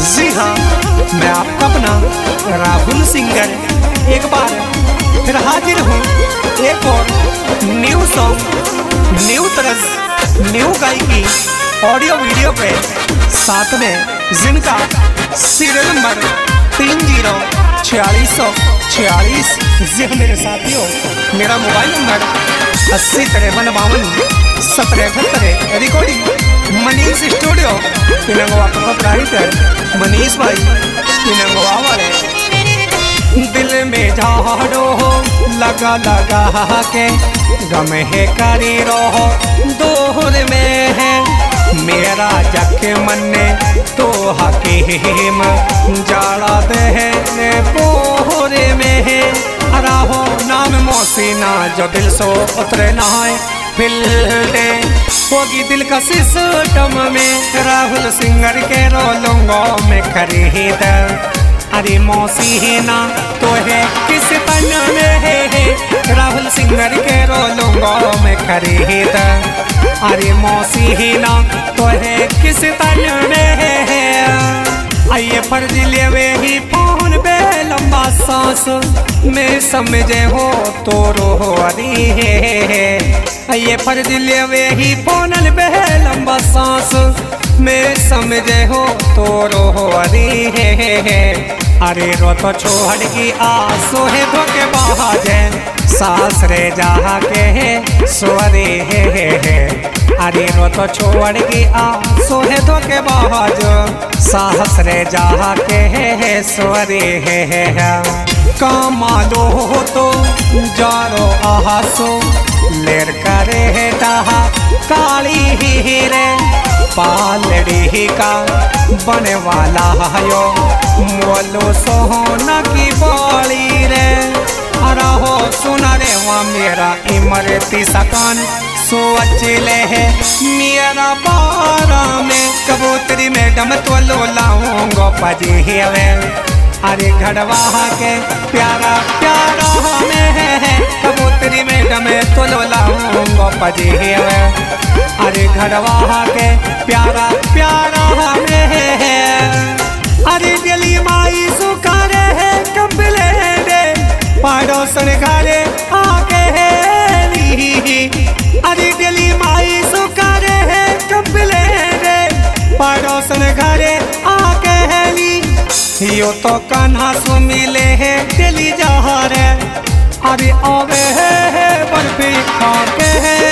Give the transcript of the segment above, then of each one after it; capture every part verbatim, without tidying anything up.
जी हाँ, मैं आपका अपना राहुल सिंगर एक बार फिर हाजिर हूँ एक और न्यू सॉन्ग, न्यू तरज, न्यू गायकी ऑडियो वीडियो पे। साथ में जिनका सीरियल नंबर तीन जीरो छियालीस सौ छियालीस। जी मेरे साथियों, मेरा मोबाइल नंबर अस्सी तिरपन बावन सत्रह अठहत्तर। Recording Manish studio Pinangwa proprietor Manish भाई पिनंगवा वाले। दिल में झाड़ो हो लगा लगा के गम है करी रहो दोहर में है मेरा जख मन्ने तो हकीम जाड़ा दे पोहरे में है। अराहो नाम मोसीना जो दिल सो उतरे नहाए फिल दे होगी दिल का सिस्टम में। राहुल सिंगर के रोलूंगो में खरीद अरे मौसीना तो है किस तन में है। राहुल सिंगर के रोलूंगो में खरीद अरे मौसीना तो है किस तन में है। आइए फर्ज ले वे ही फोन पे लंबा सांस में समझे हो तो रो अरे है। ये फर्ज ले वे ही फोन पे लंबा सांस में समझे हो तो रो अरे है। अरे रो तो छोड़ की आंसू है धोके बाजे सास रे जा के है सोरे है। अरे रो तो छोड़ की आंसू है धोके बाज साहस रे जा के है सोरे है। कमालो हो तो जारो आहासो लेर करे है डहा काली हीरे पालड़ी का बने वाला यो मोलो सोना की बाली रे। अरा हो सुना रे वहाँ मेरा इमरती सकान सोच ले है मेरा बारा में कबूतरी में डम तो लो लाऊंगो पजी है। अरे घड़वा के प्यारा प्यारा में है कबूतरी में डमे तो लो लाऊंगो पजी है। अरे घड़वा के प्यारा प्यारा में है। अरे दिली माई सुखारे है कपले रे पड़ोसन घरे आके है। अरे दिली माई सुखारे है कपले रे पड़ोसन घरे आके है। यो तो कान्हा सो मिले है दिली जहार अरे आवे है बर्फी खा के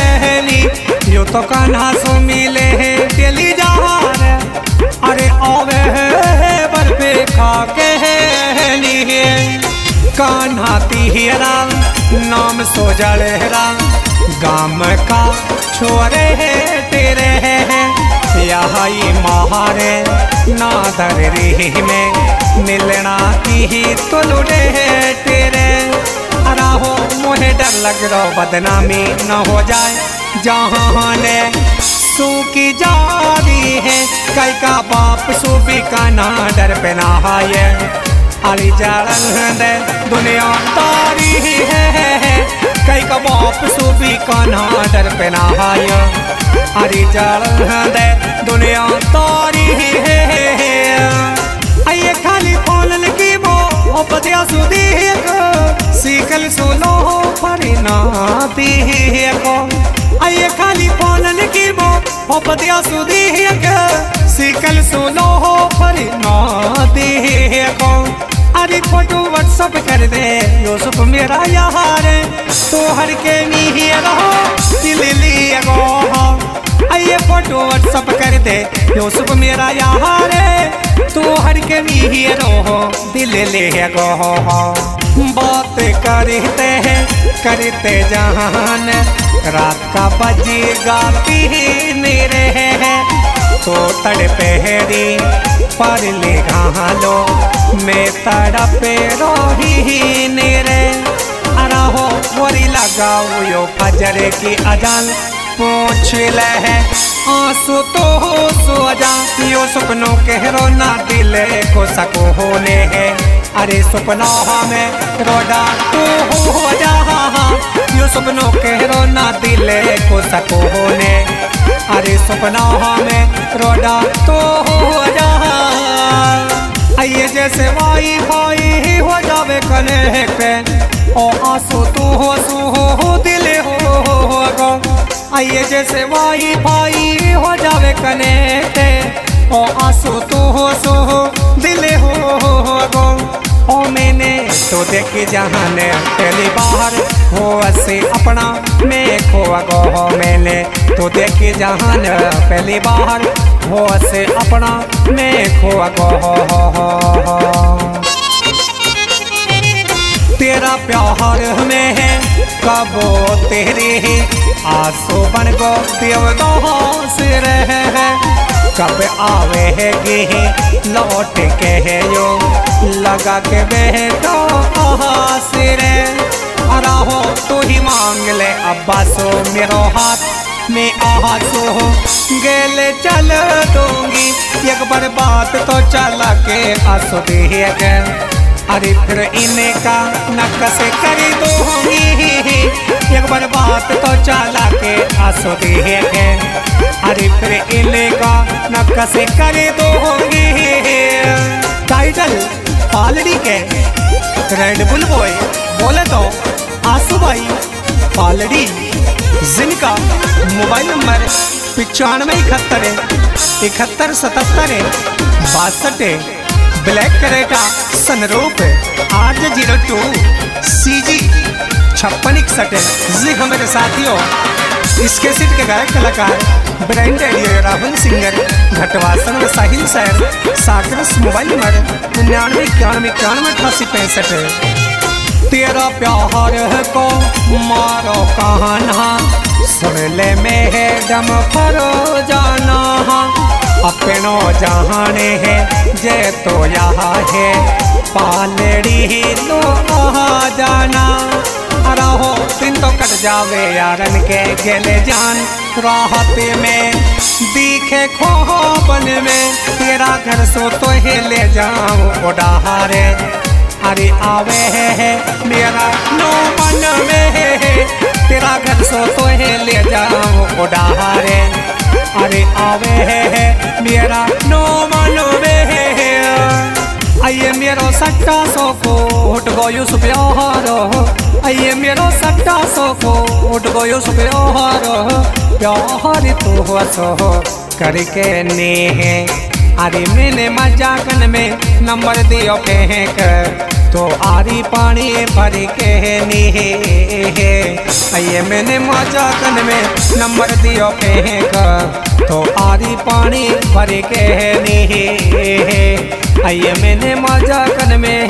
है। यो तो कान्हा सो मिले है दिली जहार अरे आवे है बर्फी खा के है। कान्हा तिहरा नाम सो जलहरा गाम का छोरे है तेरे है। यही महारे नादर री में मिलना की ही तो लुटे है तेरे। अरा हो मुझे डर लग रहा बदनामी न हो जाए जहाँ ने सूखी जारी है। कई का बाप सूबी का ना डर पे ना है। अली जालन दे दुनिया तारी है कई का बाप सूबी का ना डर पे ना है। अरे जालन दे दुनिया तारी है। आइए खाली फोन की वो बदिया सुधी सीखल सुनो परिणाती को। आइए खाली फोन की वो बदिया सुधी सीखल सुनो परिणाती को। अरे फोटो व्हाट्सअप कर दे यूसुफ मेरा यार तो हर के नहीं रहो दिल लिए गो। आइए फोटो व्हाट्सअप कर दे यूसुफ मेरा यार तो हर के नहीं रहो दिल ले गो। बात करते हैं करते जहान रात का बजी गाती मेरे है तो तड़पेरी पर ले घालो मैं तड़पे रोही नेरे। अरा हो बोरी लगाओ यो फजर की अजान पूछ ले है आंसू तो हो सो जा यो सपनों के रोना दिल को सको होने है। अरे सपनों में रोना तो हो जा यो सपनों के रोना दिल को सको होने। अरे सपनों में रोना तो हो जा ओ आंसू तू हो सू हो दिल हो गो आइए जैसे वाई भाई हो जावे कनेक्ट। ओ आंसू तू हो सू हो दिल हो गो ओ मैंने तो देखी जहान पहली बार हो ऐसे अपना मैं खोआ गो हो मैंने तो देखी जहान पहली बार हो ऐसे अपना मैं खोआ गो हो हो हो हो। तेरा प्यार में है कबो तेरी आंसू बन गो देवदो से रहे कब आवे है गे लौट के है यो लगा के बेटो सिरे अरा हो तू ही मांग ले अब्बा सो मेरो हाथ में आंसू गेले चल दूंगी एक बार बात तो चला के आंसू दे के अरे फिर इन्हें का नकस कर दूंगी एक बार बात तो चला के आंसू दे के अरे फिर इन्हें का नकस कर दूंगी। टाइटल पालड़ी के रेड बुल बॉय बोले तो आंसू भाई पालड़ी जिनका मोबाइल नंबर पिचानवे इकहत्तर इकहत्तर सतहत्तर बासठ ब्लैक करेटा सनरूप आठ जीरो टू सी जी छप्पन इकसठ। जी हमारे साथियों इसके सीट के गायक कलाकार ब्रांडेड राहुल सिंगर घटवासन व साहिल सैर साकरस मोबाइल नंबर निन्यानवे इक्यानवे इक्यानवे अठासी पैंसठ। तेरा प्यार को मारो कहाना सुन ले मैडम फरो जाना अपनो जहाने है जे तो यहाँ है पालड़ी लो आ जाना अरा हो दिन तो कट जावे यारन के गेले जान राहत में दिखे खोबन में तेरा घर सो तो ही ले जाऊं उड़ारे अरे आवे है मेरा नो मन में तेरा घर सो तो ही ले जाऊं उड़ारे अरे आवे है मेरा नो मन में आइए मेरो सट्टा सो को उठ गयो सुप्यारो आइए मेरो सट्टा सो को उठ गयो सुप्यारो प्यार तो हो सो करके ने अरे मैंने मजाकन में नंबर दियो फेंक तो आरी पानी भर के नी आइए मैंने मजाकन में नंबर दियो फेंक तो आरी पानी भर के नी आइए मैंने मजाकन में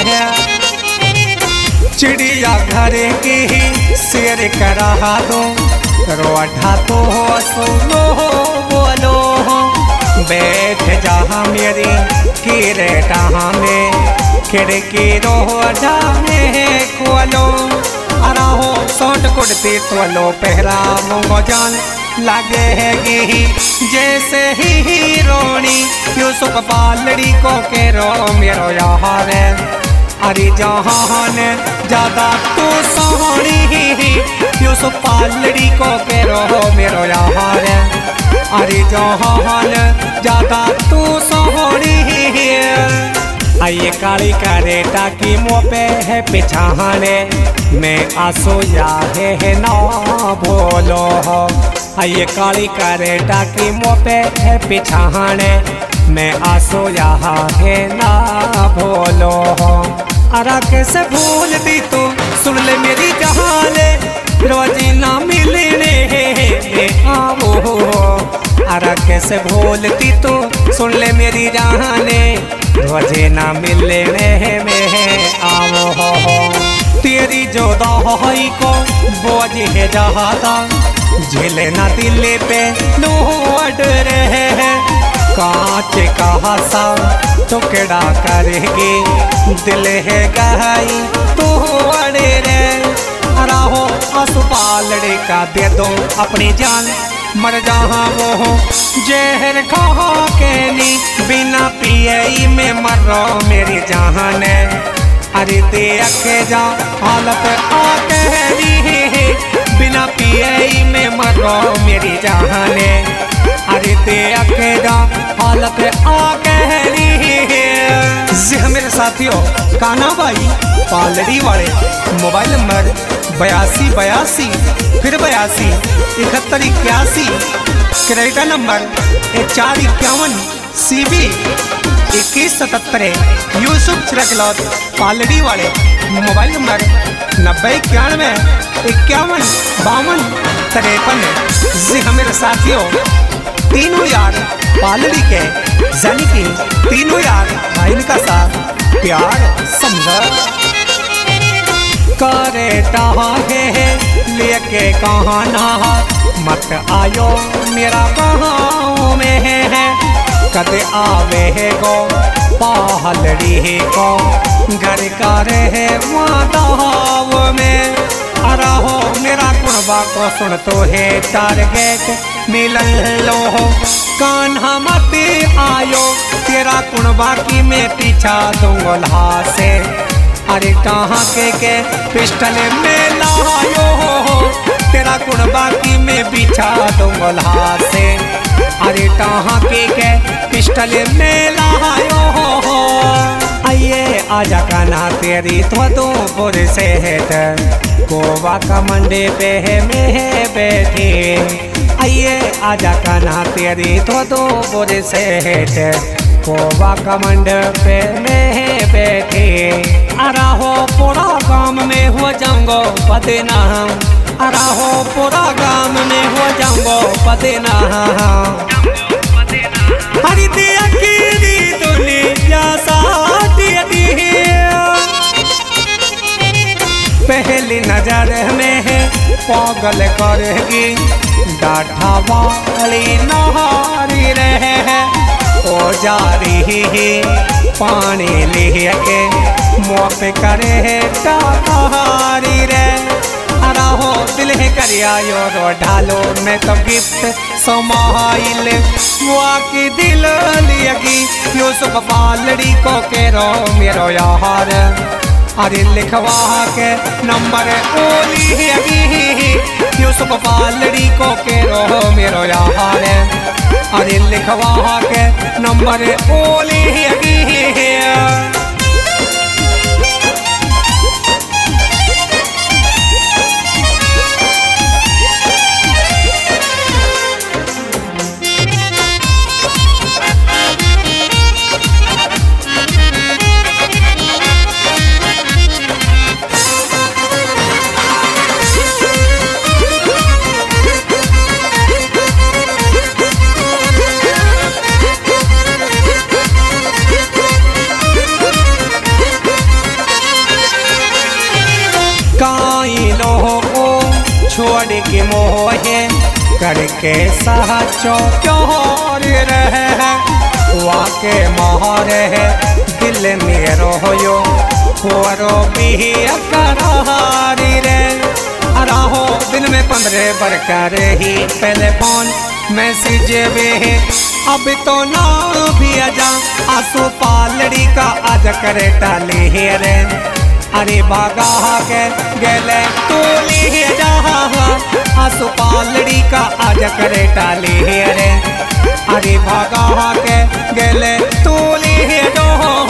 चिड़िया घर की ही शेर करा दो रोढ़ा तो हो सुनो बोलो बैठ जहाँ मेरी किरेटा में खिड़की रोढ़ा में खोलो अरा हो सोट कुड़ती तोलो पहरा मुँगो जान लागे हैगी जैसे ही हीरोनी यूसुफ पालड़ी को के रो मेरो यार अरे जहान ज्यादा तू सोहनी यूसुफ पालड़ी को के रो मेरो यार अरे जहान ज्यादा तू सोहनी आइए काली करेटा की मुँह पे है पिछाने मैं आंसू या है ना बोलो हो आइए काली करेटा की मुँह पे है पिछाने मैं आंसू यहाँ है ना बोलो हो अरा कैसे भूल दी तू सुन ले मेरी जहाने रोजी ना मिलने आओ अरा कैसे भूलती तू सुन ले मेरी जहाने रोजे ना मिलने में आओ हो तेरी जो दहाई को बोझ है जहादा झेले ना दिल पे नो अडर है कांच का हसा टुकड़ा करेगी दिल है गहरी तू अड़े रे अरा हो आंसू पालड़े का दे दो अपनी जान मर जहाँ वो जहर खा के नी बिना पिए में मरो मेरी जान अरे देख जा हालत आके नी बिना पिए में मरो मेरी जान अरे देख जा हालत आके नी मेरे साथियों कान्हा भाई पालड़ी वाले, मोबाइल नंबर बयासी बयासी फिर बयासी इकहत्तर इक्यासी, क्रेडिट नंबर चार इक्यावन सी बी इक्कीस सतहत्तर, यूसुफ चिरकलौत पालड़ी वाले, मोबाइल नंबर नब्बे इक्यानवे इक्यावन बावन तिरपन। जी हाँ मेरे साथियों, तीनों यार पालड़ी के यानी कि तीनों यार भाई का साथ प्यार समझा करे है लेके कहाँ ना मत आयो मेरा गाँव में है, कदे आवे है गो पालड़ी को घर का रहे माताव में। अरा हो मेरा कुणबा को सुन तो है टारगेट मिलन लो कान्हा मत आयो तेरा कुणबा की मैं पीछा दूंगा से। अरे कहाँ के के पिस्टल में लायो तेरा कुणबा की मैं पीछा दूंगा से। अरे कहाँ के के पिस्टल में लायो आइए आजा कान्हा तेरी तो दो बुरे से है गोवा का मंडे पे है मैं बैठी। आइए आजा कान्हा तेरी तो दो बुरे से है गोवा का मंडे पे मैं बैठी। अरा हो पूरा गांव में हो जाऊंगो बदनाम, अरा हो पूरा गांव में हो जाऊंगो बदनाम। हरी दिया की दुनिया साथी पहली नजर में है पागल करेगी डाठा वाली नहारी रहे है ओ जा रही है पानी ले के मुँह पे करे है टाहारी रे। अरा हो दिल है करिया यो ढालो मैं तो गिफ्ट समाइल मुआ की दिल लियगी यूसुफ पालड़ी को के रो मेरो यार। अरे लिखवा के नंबर ओली है यूसुफ पालड़ी को के रो मेरो यार। अरे लिखवा के नंबर ओली है। छोड़ के मोहे करके साचो क्यों रहे वाके मोहर है दिल में रोयो होरो भी करारी रे। अरा हो दिन में पंद्रह बार कर ही पहले फोन मैसेज वे अब तो ना भी आजा आंसू पालड़ी का आज करे टाली रे। अरे बागा के गले तोली जहा आंसू पालड़ी का आज करे टाली रे। अरे बागा के गले तोली जो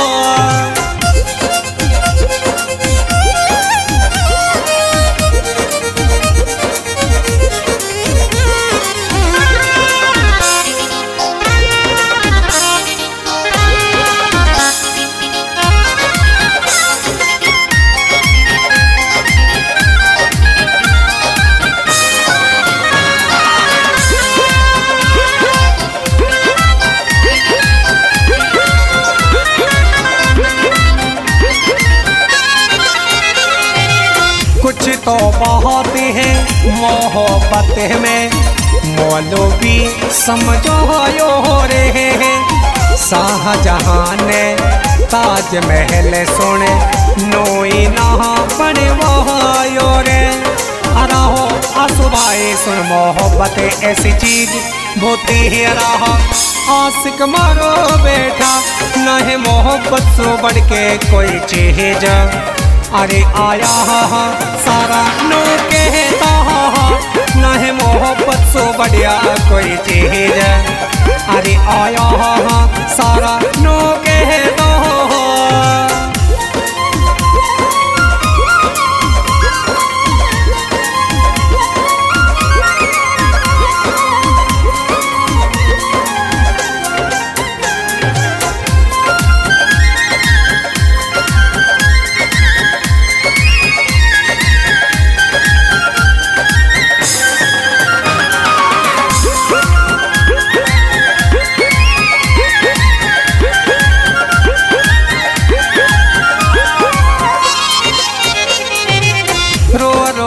तो बहुत है मोहब्बत में मौलवी समझो यो रहे हैं। शाहजहां ने ताजमहल सुने नोई नहा बने वो रे। अरा हो आसुबाए सुन मोहब्बत ऐसी चीज होती है रहा आशिक मारो बेटा न है मोहब्बत सो बढ़ के कोई चीज। अरे आया हा सारा नो कहता न है मोहब्बत सो बढ़िया कोई चीज। अरे आया हा सारा नो कहता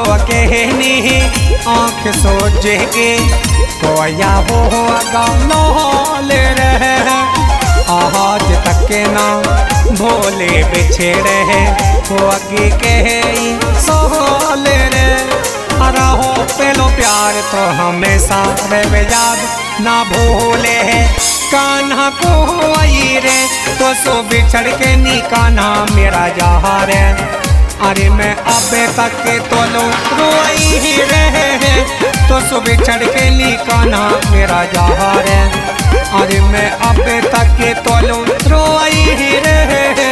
कहनी आँख सोच के कोया हो गौल रहे आज तक के ना भोले बिछड़े हो अगे के सोल रे रहो पेलो प्यार तो हमेशा रे याद ना भूले कान्हा को आई रे तो सो बिछड़ के निकाना मेरा जहार अरे मैं अबे तक के तो लो रोई ही रहे तो सो बिछड़ के निकाना मेरा जहार अरे मैं अबे तक के तो लो रोई ही रहे।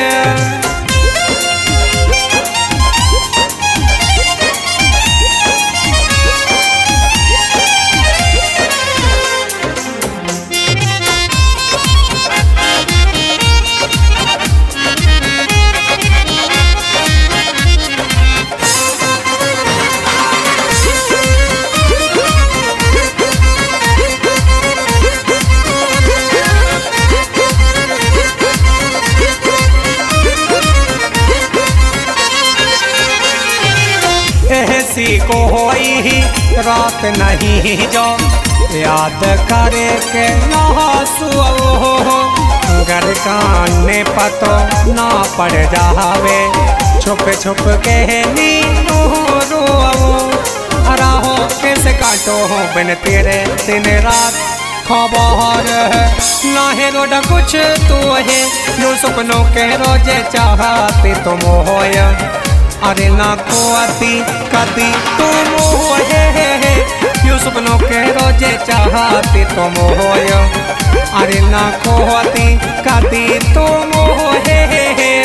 ऐसी को होई रात नहीं जो याद करे के नहासुओ घर काने पतो ना पड़ जावे छुप छुप के नीनो रो राहो कैसे काटो हो बिन तेरे दिन रात खबर ना है रोड कुछ तो है नो सपनों के रोजे चाहते तुम होया अरे ना को आती कदी तुम है यू सपनों के रोजे चाहती तुम हो अरे ना को आती कदी तुम है।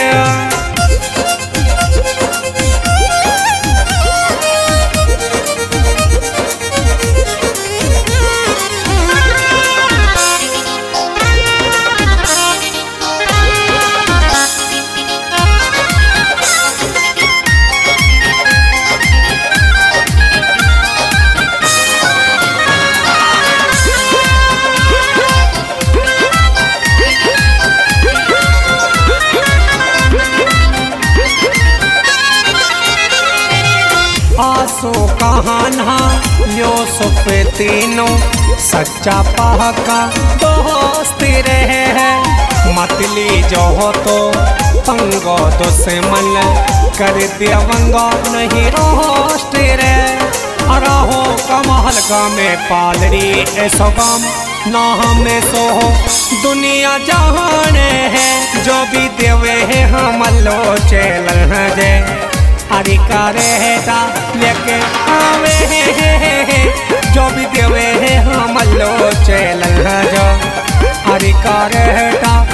आसो कहाना यो सुप तीनों सच्चा पहका दोस्त रहे हैं मतली जो हो तो पंगो तो से मन कर दिया वंगो नहीं रोस्ट रे अराहो कमहल का में पालरी ऐसो गम ना हमें सो हो दुनिया जहाने है जो भी देवे है हम लो चल जे अरे करे है लेके आवे है जो भी देवे है हम लो चल जो अरे करे है